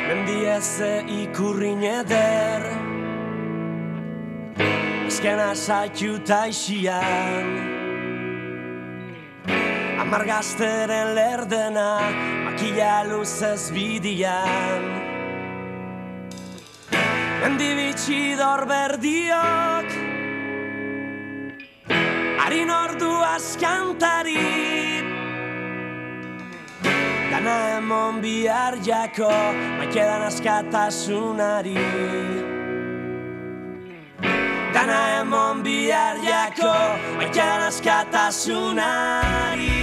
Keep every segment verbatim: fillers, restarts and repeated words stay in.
Mendieze ikurrin eder Ezkena zaitu taixian Amar gazteren lerdena Makila luzez bidian Mendibitxidor berdiok Harin ordu askantari Dana emon bihar jako Maikedan askatasunari Dana emon bihar jako Maikedan askatasunari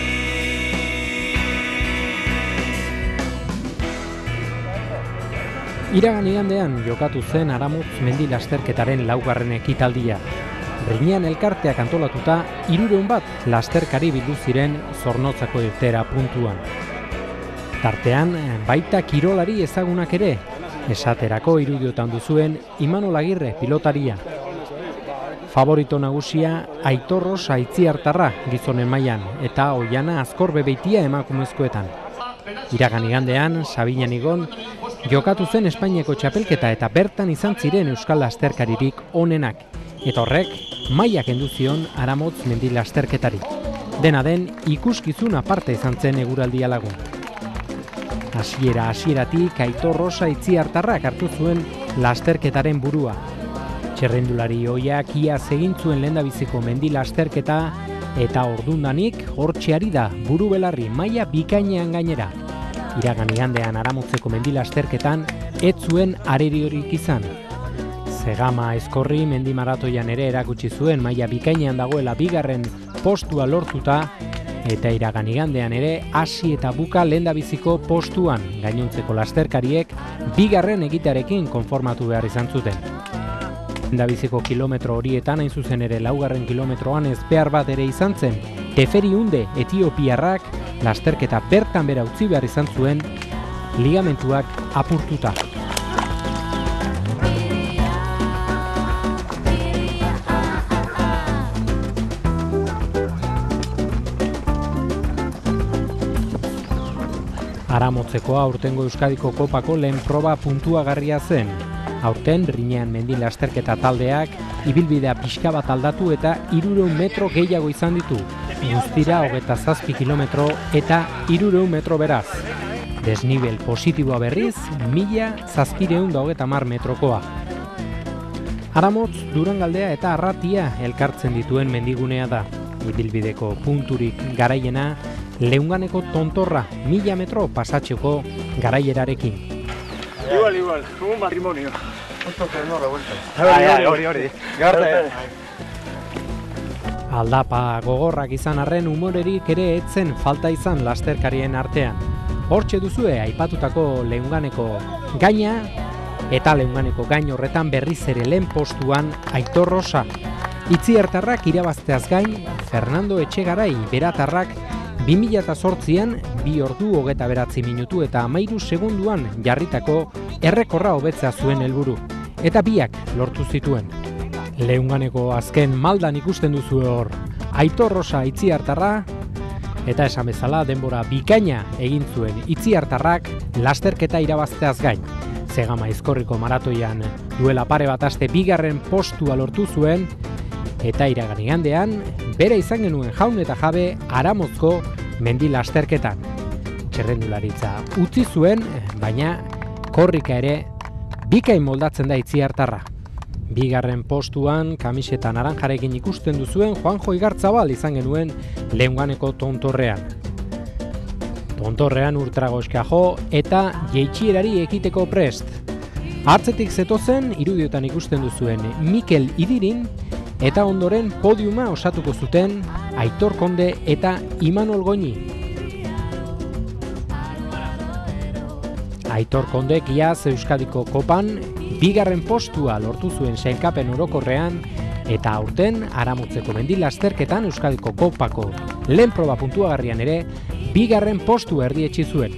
Iragan igandean jokatu zen Aramutz mendi lasterketaren laugarren ekitaldia. Riñan elkarteak antolatuta, hirurehun bat lasterkari bildu ziren Zornotzako irteera puntuan. Tartean, baita kirolari ezagunak ere, esaterako irudiotan duzuen Imanol Agirre pilotaria. Favorito nagusia Aitor Rosa Itziartarra gizonen mailan eta Oiana Azkorbe Beitia emakumezkoetan. Iragan igandean, Sabinan Igon, jokatu zen Espainiako txapelketa eta bertan izan ziren euskal lasterkaririk onenak. Eta horrek, maila kendu zion Aramotz mendi lasterketari. Dena den, ikuskizun aparte izan zen eguraldia lagun. Hasiera hasieratik Aitor Rosa Itziartarrak hartu zuen lasterketaren burua. Txerrendulari ohiak iaz egin zuen lehendabiziko mendi lasterketa eta ordundanik hortxe ari da buru belarri maila bikainean gainera. Iragan igandean Aramotzeko mendi lasterketan ez zuen areriorik izan. Zegama Ezkorri mendi maratoian ere erakutsi zuen maila bikainean dagoela bigarren postua lortuta eta iragan igandean ere hasi eta buka lehendabiziko postuan gainontzeko lasterkariek bigarren egitearekin konformatu behar izan zuten. Lehendabiziko kilometro horietan hain zuzen ere laugarren kilometroan ezbehar bat ere izan zen Teferi Unde Etiopiarrak lasterketa bertan bera utzi behar izan zuen ligamentuak apurtuta. Aramotzekoa aurtengo Euskadiko Kopako lehen proba puntuagarria zen. Aurten Riñan mendi lasterketa taldeak ibilbidea pixka bat aldatu eta hirurehun metro gehiago izan ditu. Guztira hogeita zazpi kilometro eta hirurehun metro beraz. Desnibel positiboa berriz, mila zazpireun da hogeita hamar metrokoa. Aramotz, Durangaldea eta Arratia elkartzen dituen mendigunea da. Ibilbideko punturik garaiena, Leunganeko Tontorra, mila metro pasatxeko garaierarekin. Igual, igual, como un matrimonio. Justo que no la vuelta. Ai, hori, hori. Aldapa gogorrak izan arren umorerik ere etzen falta izan lasterkarien artean. Hortxe duzue aipatutako Leunganeko gaina eta Leunganeko gain horretan berriz ere lehen postuan Aitor Rosa. Itziartarrak irabazteaz gain, Fernando Etxegarai beratarrak bi mila zortzian bi ordu hogeita beratzi minutu eta hamairu segunduan jarritako errekorra hobetzea zuen helburu. Eta biak lortu zituen. Leunganeko azken maldan ikusten duzu hor Aitor Rosa Itziartarra eta esan bezala denbora bikaina egin zuen Itziartarrak lasterketa irabazteaz gain. Zegama Ezkorriko maratoian duela pare bat aste bigarren postua lortu zuen eta iragan igandean bere izan genuen jaun eta jabe Aramozko mendi lasterketan. Txerrendularitza utzi zuen, baina korrika ere bikain moldatzen da Itziartarra. Bigarren postuan kamiseta naranjarekin ikusten duzuen Juanjo Igartzabal izan genuen Leunganeko Tontorrean. Tontorrean ultragoska jo eta jeitxierari ekiteko prest. Atzetik zetozen irudiotan ikusten duzuen Mikel Idirin eta ondoren podiuma osatuko zuten Aitor Konde eta Imanol Goñi. Aitor Kondek iaz Euskadiko Kopan bigarren postua lortu zuen sailkapen orokorrean eta aurten Aramotzeko mendi lasterketan Euskadiko Kopako lehen proba puntuagarrian ere bigarren postu erdietsi zuen.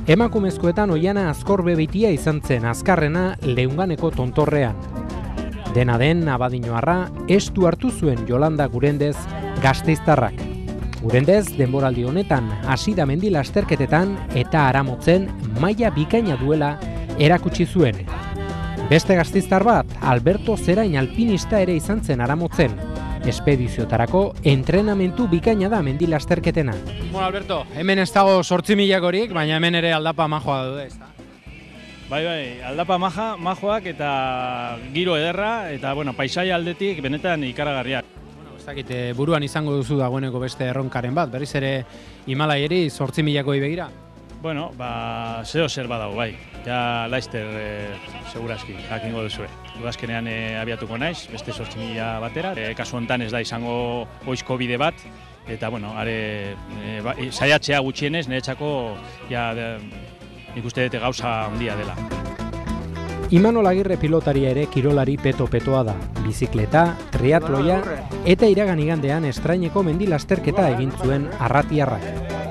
Emakumezkoetan Oiana Azkorbebeitia izan zen azkarrena Leunganeko tontorrean. Dena den Abadiñoarra estu hartu zuen Jolanda Gurendez gasteiztarrak. Gurendez denboraldi honetan hasi da mendi lasterketetan eta Aramotzen maila bikaina duela erakutsi zuen. Beste gasteiztar bat, Alberto Zerain alpinista ere izan zen Aramotzen. Espediziotarako entrenamentu bikaina da mendi lasterketena. Bueno, Alberto, hemen ez dago zortzi milakorik, baina hemen ere aldapa majoa daude, ez da? Bai, bai, aldapa maja, majoak eta giro ederra, eta bueno, paisaia aldetik benetan ikaragarriak. Bueno, ez dakit, buruan izango duzu dagoeneko beste erronkaren bat, berriz ere Himalaiari zortzi milakoi begira? Bueno, ba, zeo zer badago, bai. Ja, laizter, e, segurazki, jakingo duzue. Udazkenean e, abiatuko naiz, beste zortzi mila batera. E, kasu honetan ez da izango oizko bide bat, eta, bueno, are, e, ba, saiatzea gutxienez, niretzako, ja, de, nik uste dute gauza handia dela. Imanol Agirre pilotaria ere kirolari peto-petoa da. Bizikleta, triatloia eta iragan igandean estraineko mendi lasterketa egin zuen arratiarrak.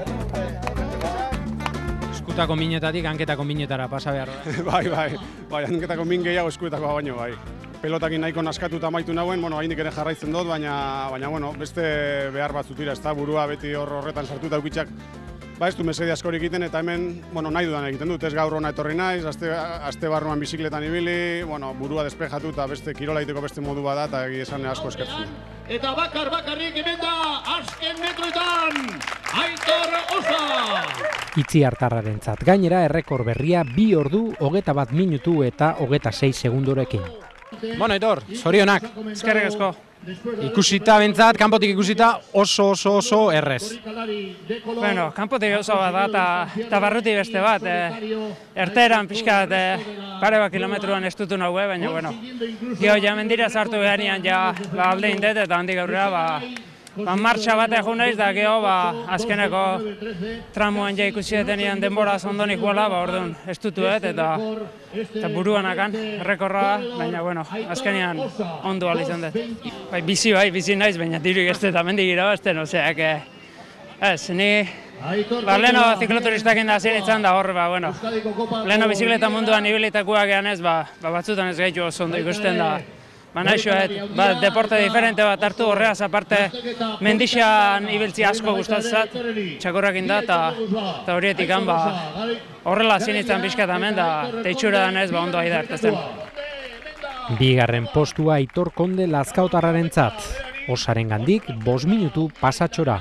Eskuetako minetatik hanketako minetara pasa behar da. Bai, bai, bai, hanketako min gehiago eskuetako baino, bai. Pelotakin nahiko naskatuta amaitu nauen, bueno, haindik ere jarraitzen dut, baina, baina, bueno, beste behar batzut dira, ez da, burua beti hor horretan sartuta eukitxak, ba ez du mesede askorik egiten, eta hemen, bueno, nahi dudan egiten dut, ez gaur hona etorri naiz, aste, aste barruan bizikletan ibili, bueno, burua despejatu eta beste kirola egiteko beste modu bada, eta egi esan asko eskertzen. Eta bakar bakarrik hemen da, azken metroetan, Aitor Osa! Itzi hartarrarentzat gainera errekor berria bi ordu hogeta bat minutu eta hogeta sei segundorekin. Bueno, Aitor, zorionak. Eskerrik asko. Ikusita bentzat, kanpotik ikusita oso oso oso errez. Bueno, kanpotik oso bat da eta barruti beste bat. Erteran pixkat pare bat kilometruan estutu nagoe, baina bueno. Gio ja mendira sartu behanean ja alde indet eta handik aurrera ba Ba, martxa bat egun naiz da, geho, ba, azkeneko tramuan ja ikusi detenean denbora zondonik guala, ba, orduan estutuet eta, eta buruanakan rekorra, baina, bueno, azkenean ondo ala izan dut. Bai, bizi bai, bizi naiz, baina diruik ez dut amendik irabazten, oseak, ez, ni, ba, leheno zikloturistak inda zin itzan da hor, ba, bueno, leheno bizikleta munduan ibilitakoak ean ez, ba, ba, batzutan ez gaitu oso ondo ikusten da. Ba, naixoet, ba, deporte diferente bat hartu horreaz, aparte mendixan ibiltzi asko gustatzat, txakurrak inda, eta horietik ba, horrela zinitzen pixkat hemen, eta itxura danez, ba, ondo aida hartazen. Bigarren postua Aitor Konde Lazkautarrarentzat, Osaren gandik bost minutu pasatxora.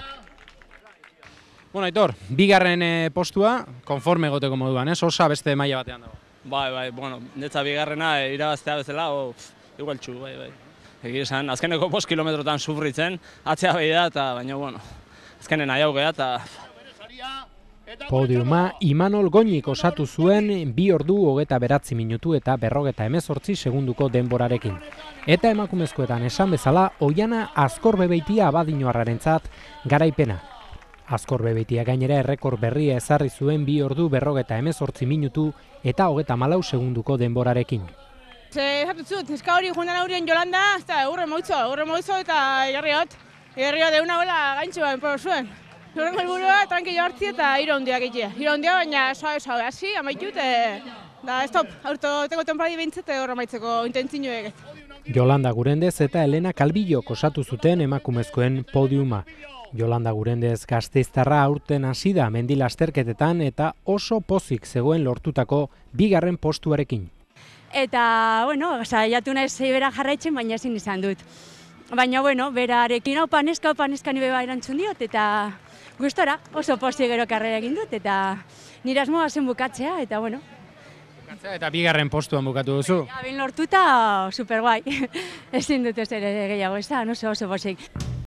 Bueno, Aitor, bigarren postua, konforme goteko moduan, ez? Osa beste maila batean dago. Bai, bai, bueno, netza bigarrena irabaztea bezala, o, igual txu, bai, bai. Egia esan, azkeneko bost kilometrotan sufritzen, atzea behi da, eta baina, bueno, azkenen nahiago geha, eta... Podiuma Imanol Goñik osatu zuen bi ordu hogeta beratzi minutu eta berrogeta hemezortzi segunduko denborarekin. Eta emakumezkoetan esan bezala, Oiana Azkorbebeitia Abadiñoarrarentzat garaipena. Azkorbebeitia gainera errekor berria ezarri zuen bi ordu berrogeta hemezortzi minutu eta hogeta malau segunduko denborarekin. Esatu zut, neska hori joan dara hurien Jolanda, eta urre moitzo, urre moitzo eta jarriot. Jarriot deuna hola gaintxu bain por zuen. Horrengo helburua tranquilo hartzi eta iro hundiak egitea. Iro hundia baina suave suave hasi, amaitut, da stop, aurto teko temporadi behintzete horra maitzeko intentzinu eget. Jolanda Gurendez eta Elena Kalbillok osatu zuten emakumezkoen podiuma. Jolanda Gurendez gasteiztarra aurten hasi da mendi lasterketetan eta oso pozik zegoen lortutako bigarren postuarekin. Eta, bueno, saiatu naiz bera jarraitzen, baina ezin izan dut. Baina, bueno, berarekin opa neska, opa neska nire ba erantzun diot, eta gustora oso posti gero karrera egin dut, eta nire asmoa zen bukatzea, eta, bueno. Bukatzea eta bigarren postuan bukatu duzu? Ja, ben lortuta, super guai. Ezin dut ez ere gehiago, ez da, oso oso posik.